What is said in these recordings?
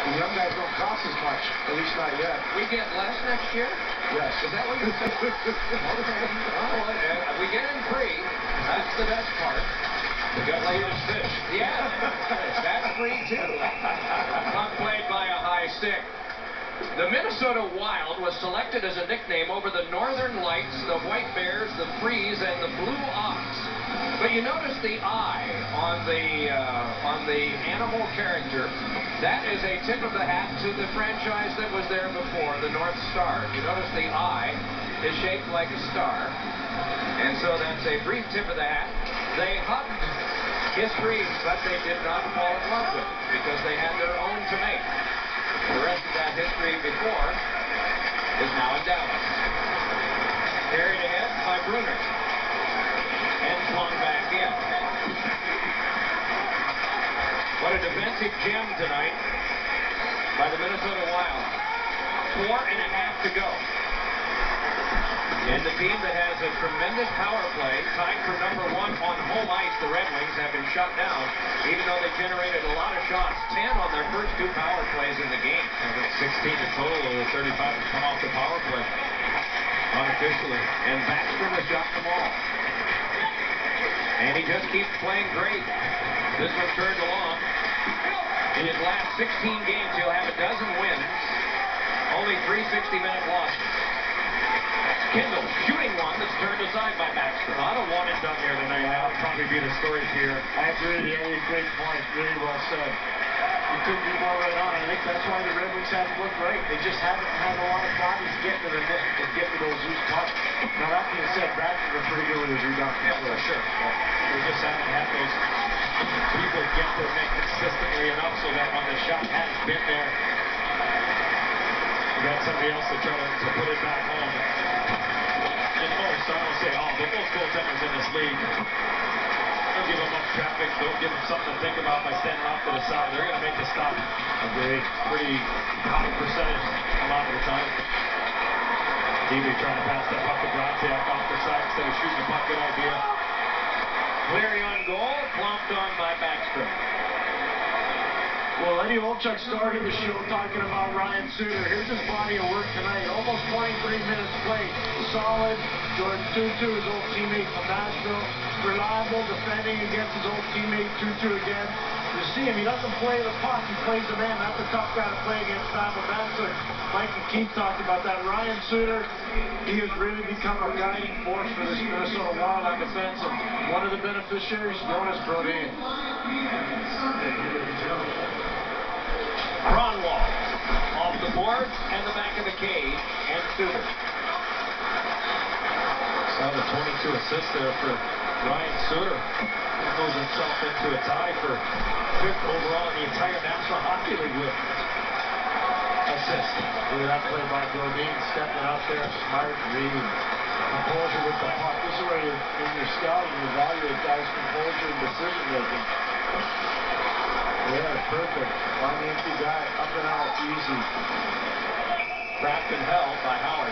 The young guys don't cost as much, at least not yet. We get less next year? Yes. Is that what you're saying? Okay. Well, we get in free. That's the best part. We got Swedish fish. Yeah, that's free too. Puck played by a high stick. The Minnesota Wild was selected as a nickname over the Northern Lights, the White Bears, the Freeze, and the Blue Ox. But you notice the eye on the animal character. That is a tip of the hat to the franchise that was there before, the North Star. You notice the eye is shaped like a star. And so that's a brief tip of the hat. They hugged history, but they did not fall in love with it because they had their own to make. The rest of that history before is now in Dallas. Carried ahead by Bruner. And flung back in. What a defensive gem tonight by the Minnesota Wild. 4.5 to go. And the team that has a tremendous power play, tied for #1 on home ice, the Red Wings, have been shut down, even though they generated a lot of shots, 10 on their first 2 power plays in the game. And 16 in total of the 35 have come off the power play, unofficially. And Backstrom has shot them all. And he just keeps playing great. This one turned along. In his last 16 games, he'll have 12 wins. Only 3 60-minute losses. Kindle shooting one that's turned aside by Backstrom. Not a one and done here tonight. That'll probably be the story here. I agree. Yeah, great point. Really well said. You couldn't be more right on. I think that's why the Red Wings haven't looked great. They just haven't had a lot of bodies get to the net and get to those loose pucks. Now, that being said, Backstrom been pretty good with his rebound. Yeah, for sure. They just haven't had those people get their net consistently enough so that when the shot has been there, you got somebody else to try to put it back home. And most, I don't say all, but most goaltenders in this league, don't give them much traffic, don't give them something to think about by standing off to the side. They're going to make the stop. Agree. Pretty high percentage a lot of the time. Deary trying to pass that puck to Bronziak off the side instead of shooting the puck. Good idea. Cleary on goal, plonked on by Backstrom. Well, Eddie Olczyk started the show talking about Ryan Suter. Here's his body of work tonight. Almost 23 minutes played. Solid. Jordan Tootoo, his old teammate from Nashville. Reliable, defending against his old teammate Tootoo again. You see him, he doesn't play the puck, he plays the man. That's a tough guy to play against Pavel Datsyuk. Mike and Keith talked about that. Ryan Suter, he has really become a guiding force for this Minnesota Wild on defense. And one of the beneficiaries, Jonas Brodin. Kronwall off the boards and the back of the cage, and Suter. Saw the 22 assists there for Ryan Suter. He moves himself into a tie for 5th overall in the entire National Hockey League with assists. Look at that play by Brodin, stepping out there, smart, reading, composure with the puck. This is where you, in your scouting, you evaluate guys' composure and decision making. Yeah, perfect. Find the empty guy, up and out, easy. Trapped and held by Howard.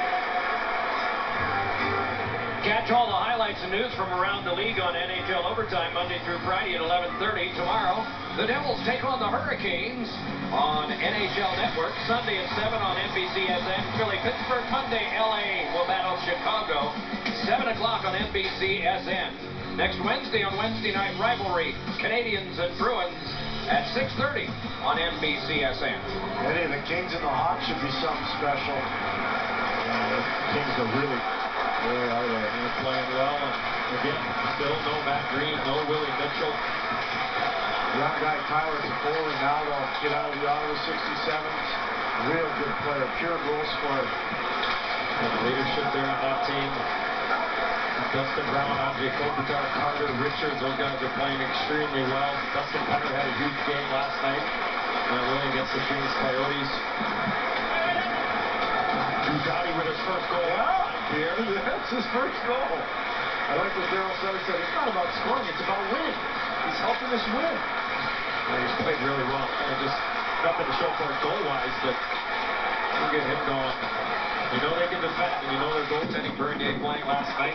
Catch all the highlights and news from around the league on NHL Overtime Monday through Friday at 11:30. Tomorrow, the Devils take on the Hurricanes on NHL Network. Sunday at 7 on NBCSN. Philly-Pittsburgh. Monday, LA will battle Chicago. 7 o'clock on NBCSN. Next Wednesday on Wednesday Night Rivalry, Canadiens and Bruins at 6:30 on NBCSN. Eddie, the Kings and the Hawks should be something special. The Kings are really... Boy, are they? They're playing well. And again, still no Matt Green, no Willie Mitchell. Young guy Tyler Toffoli now to get out of the Ottawa 67s. Real good player, pure goal scorer. And the leadership there on that team. Dustin Brown, Andre Kopitar, Carter Richards, those guys are playing extremely well. Dustin Penner had a huge game last night. Winning against the Phoenix Coyotes. Drew Doughty with his first goal. Wow, that's his first goal. I like what Daryl Sutter said. It's not about scoring, it's about winning. He's helping us win. Yeah, he's played really well. Just nothing to show for it goal-wise, but we'll get him going. You know they can defend, and you know their goaltending. Bernier playing last night.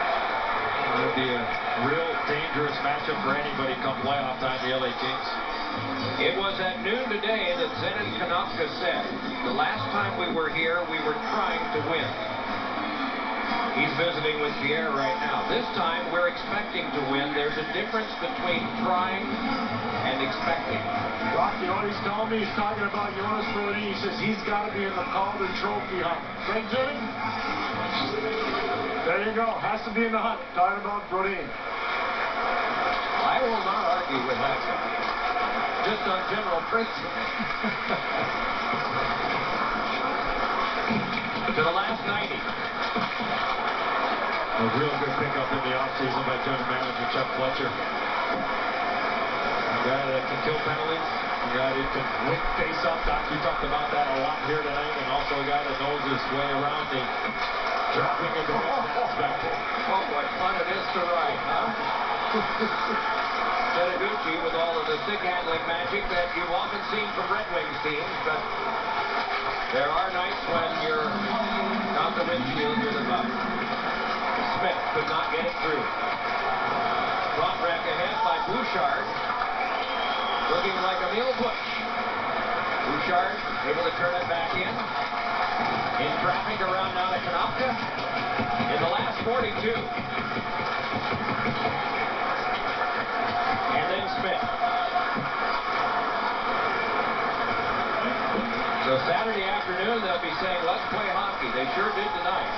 It'll be a real dangerous matchup for anybody come playoff time, the LA Kings. It was at noon today that Zenon Konopka said, the last time we were here, we were trying to win. He's visiting with Pierre right now. This time, we're expecting to win. There's a difference between trying and expecting. Rock, you know what he's telling me? He's talking about Jonas Brodin. He says he's got to be in the Calder Trophy hunt. Right, Jimmy? There you go. Has to be in the hunt. Talking about Brodin. I will not argue with that guy. Just on general principle. To the last 90. A real good pickup in the offseason by general manager Chuck Fletcher. A guy that can kill penalties, a guy that can win face-off. Doc, you talked about that a lot here tonight, and also a guy that knows his way around the dropping of the aspect. Oh, what fun it is to ride, huh? Seneguchi with all of the stick handling magic that you've often seen from Red Wings teams, but there are nights when you're not the windshield, you're the bug. Smith could not get it through. Bobreck ahead by Bouchard, looking like Emil Bush. Bouchard able to turn it back in. In traffic around now to Konopka. In the last 42. And then Smith. So Saturday afternoon, they'll be saying, let's play hockey. They sure did tonight.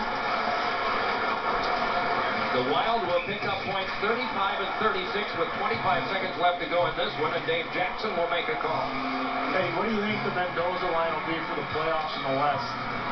The Wild will pick up points 35 and 36 with 25 seconds left to go in this one, and Dave Jackson will make a call. Hey, what do you think the Mendoza line will be for the playoffs in the West?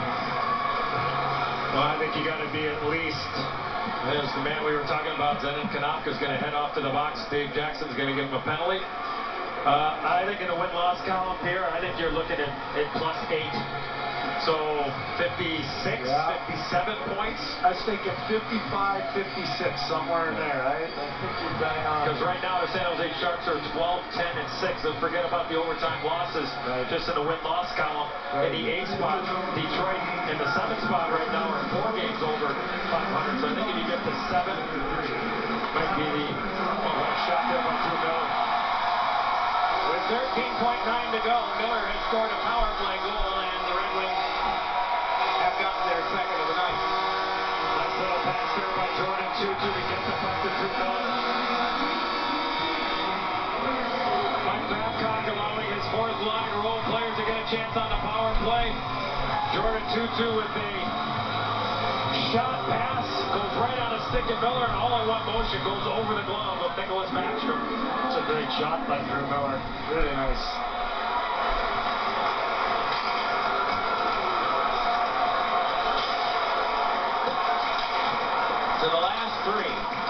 Well, I think you got to be at least, as the man we were talking about, Zenon Konopka, is going to head off to the box. Dave Jackson's going to give him a penalty. I think in the win-loss column here, I think you're looking at +8. So 56, 57 points. I was thinking 55, 56, somewhere in there, right? I think you're bang on. Because right now the San Jose Sharks are 12, 10, and 6. And forget about the overtime losses just in the win-loss column. In the 8th spot, Detroit in the 7th spot right now are 4 games over 500. So I think if you get to 7, might be the one shot there by Drew Miller. With 13.9 to go, Miller has scored a power play goal, and the Red Wings have gotten their second of the night. Nice little pass there by Jordan Tutu to get the puck to Drew Miller. Mike Babcock allowing his fourth line role players to get a chance on the power play. Jordan Tutu with a shot pass, goes right on a stick of Miller, and all in one motion goes over the glove of Nicholas Backstrom. It's a great shot by Drew Miller. Really nice. To the last 3.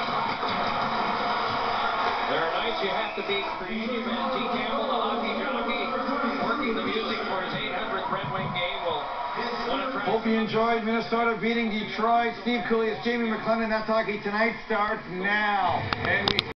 There are nights you have to be creative, and T. Campbell, the hockey jockey, working the music for his 800th Red Wing game, will want to try. Hope you enjoyed Minnesota beating Detroit. Steve Cooley, Jamie McLennan. That's Hockey Tonight starts now. And we